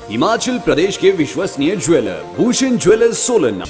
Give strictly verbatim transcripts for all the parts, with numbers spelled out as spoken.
हिमाचल प्रदेश के विश्वसनीय jeweller Bhushan jewellers Solan.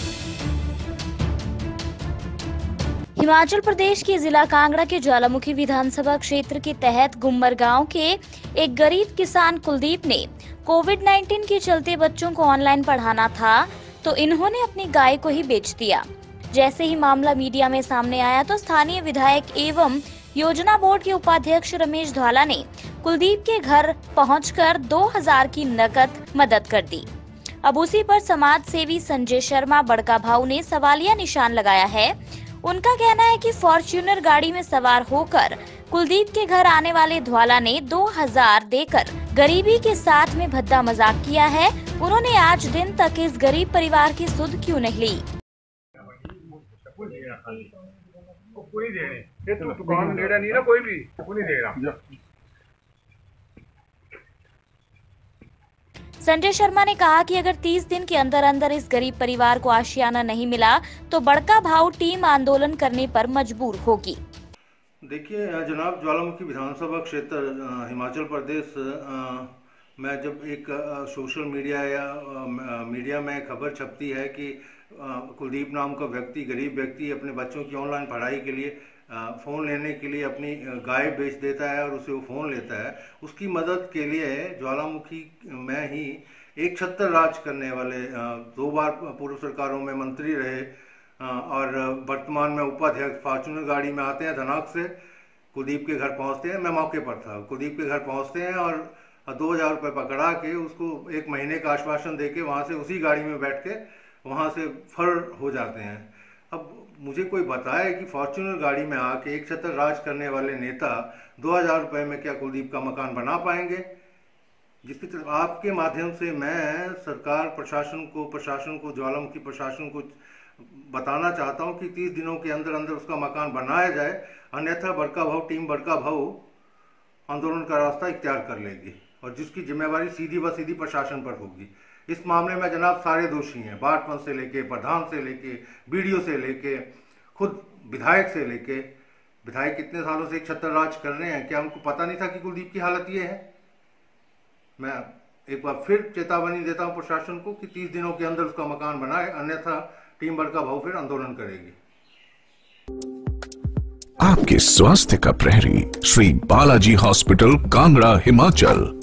Himachal Pradesh के जिला कांगड़ा के ज्वालामुखी विधानसभा क्षेत्र के तहत गुम्मर गांव के एक गरीब किसान कुलदीप ने कोविड नाइन्टीन के चलते बच्चों को ऑनलाइन पढ़ाना था तो इन्होंने अपनी गाय को ही बेच दिया। जैसे ही मामला मीडिया में सामने आया तो स्थानीय विधायक एवं योजना बोर्ड के उपाध्यक्ष रमेश धवाला ने कुलदीप के घर पहुंचकर दो हज़ार की नकद मदद कर दी। अब उसी पर समाज सेवी संजय शर्मा बड़का भाऊ ने सवालिया निशान लगाया है। उनका कहना है कि फॉर्च्यूनर गाड़ी में सवार होकर कुलदीप के घर आने वाले धवाला ने दो हज़ार देकर गरीबी के साथ में भद्दा मजाक किया है। उन्होंने आज दिन तक इस गरीब परिवार की सुध क्यों नहीं ली। कोई देने ये तो दुकान ले रहा नहीं ना, कोई भी कोई नहीं दे रहा। संजय शर्मा ने कहा कि अगर तीस दिन के अंदर अंदर इस गरीब परिवार को आशियाना नहीं मिला तो बड़का भाऊ टीम आंदोलन करने पर मजबूर होगी। देखिए जनाब, ज्वालामुखी विधानसभा क्षेत्र हिमाचल प्रदेश, मैं जब एक सोशल मीडिया या मीडिया में खबर छपती है कि कुलदीप नाम का व्यक्ति, गरीब व्यक्ति अपने बच्चों की ऑनलाइन पढ़ाई के लिए फ़ोन लेने के लिए अपनी गाय बेच देता है और उसे वो फ़ोन लेता है, उसकी मदद के लिए ज्वालामुखी में ही एक छत्तर राज करने वाले, दो बार पूर्व सरकारों में मंत्री रहे और वर्तमान में उपाध्यक्ष फॉर्च्यूनर गाड़ी में आते हैं, धनाक से कुलदीप के घर पहुंचते हैं। मैं मौके पर था, कुलदीप के घर पहुंचते हैं और दो हज़ार रुपये पकड़ा के उसको एक महीने का आश्वासन दे के वहाँ से उसी गाड़ी में बैठ के वहाँ से फर हो जाते हैं। अब मुझे कोई बताए कि फॉर्च्यूनर गाड़ी में आके एक छतर राज करने वाले नेता दो हज़ार रुपये में क्या कुलदीप का मकान बना पाएंगे? जिसकी तरफ आपके माध्यम से मैं सरकार प्रशासन को प्रशासन को ज्वालामुखी प्रशासन को बताना चाहता हूं कि तीस दिनों के अंदर अंदर उसका मकान बनाया जाए, अन्यथा बड़का भाऊ टीम बड़का भाऊ आंदोलन का रास्ता इख्तियार कर लेगी और जिसकी जिम्मेवारी सीधी व सीधी प्रशासन पर होगी। इस मामले में जनाब सारे दोषी हैं, वार्ड पंच से लेके प्रधान से लेके बीडीओ से लेके खुद विधायक से लेके। विधायक कितने सालों से एक छत्तर राज कर रहे हैं, क्या उनको पता नहीं था कि कुलदीप की हालत ये है? मैं एक बार फिर चेतावनी देता हूं प्रशासन को कि तीस दिनों के अंदर उसका मकान बनाए, अन्यथा टीम बड़का भाऊ फिर आंदोलन करेगी। आपके स्वास्थ्य का प्रहरी श्री बालाजी हॉस्पिटल कांगड़ा हिमाचल।